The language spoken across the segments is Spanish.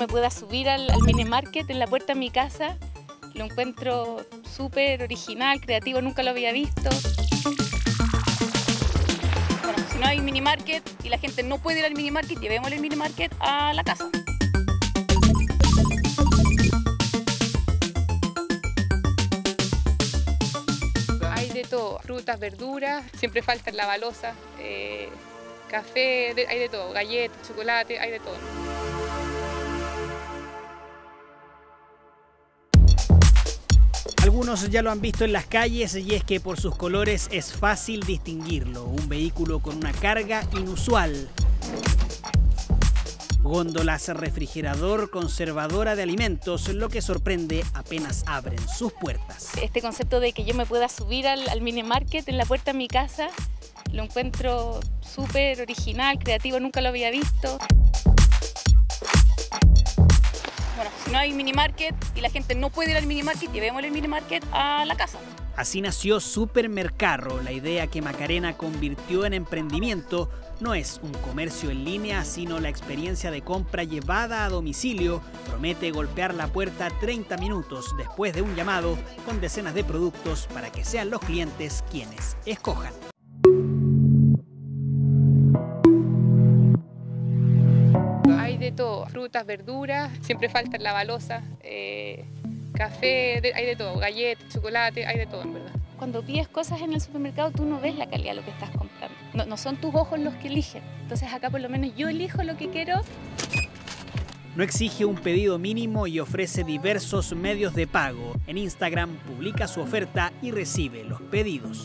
pueda subir al mini market en la puerta de mi casa. Lo encuentro súper original, creativo, nunca lo había visto. Bueno, si no hay mini market y la gente no puede ir al mini market, llevémosle el mini market a la casa. Hay de todo, frutas, verduras, siempre falta la balosa, café, hay de todo, galletas, chocolate, hay de todo. Algunos ya lo han visto en las calles y es que por sus colores es fácil distinguirlo. Un vehículo con una carga inusual. Góndolas, refrigerador, conservadora de alimentos, lo que sorprende apenas abren sus puertas. Este concepto de que yo me pueda subir al mini market en la puerta de mi casa, lo encuentro súper original, creativo, nunca lo había visto. Bueno, si no hay mini market y la gente no puede ir al mini market, llevémosle el mini market a la casa. Así nació Supermercarro. La idea que Macarena convirtió en emprendimiento no es un comercio en línea, sino la experiencia de compra llevada a domicilio. Promete golpear la puerta 30 minutos después de un llamado con decenas de productos para que sean los clientes quienes escojan. Hay de todo, frutas, verduras, siempre falta la balosa, café, hay de todo, galletas, chocolate, hay de todo en verdad. Cuando pides cosas en el supermercado tú no ves la calidad de lo que estás comprando, no son tus ojos los que eligen, entonces acá por lo menos yo elijo lo que quiero. No exige un pedido mínimo y ofrece diversos medios de pago. En Instagram publica su oferta y recibe los pedidos.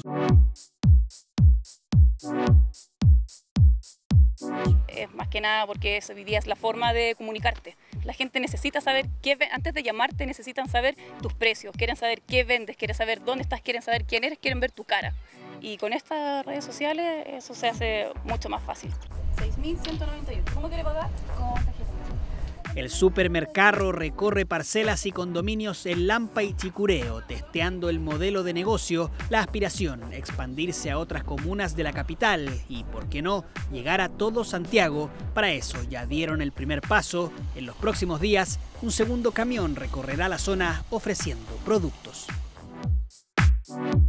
Es más que nada porque hoy día es la forma de comunicarte. La gente necesita saber antes de llamarte necesitan saber tus precios, quieren saber qué vendes, quieren saber dónde estás, quieren saber quién eres, quieren ver tu cara. Y con estas redes sociales eso se hace mucho más fácil. 6.191. ¿Cómo quiere pagar? Con tarjeta. El Supermercarro recorre parcelas y condominios en Lampa y Chicureo, testeando el modelo de negocio, la aspiración, expandirse a otras comunas de la capital y, por qué no, llegar a todo Santiago. Para eso ya dieron el primer paso. En los próximos días, un segundo camión recorrerá la zona ofreciendo productos.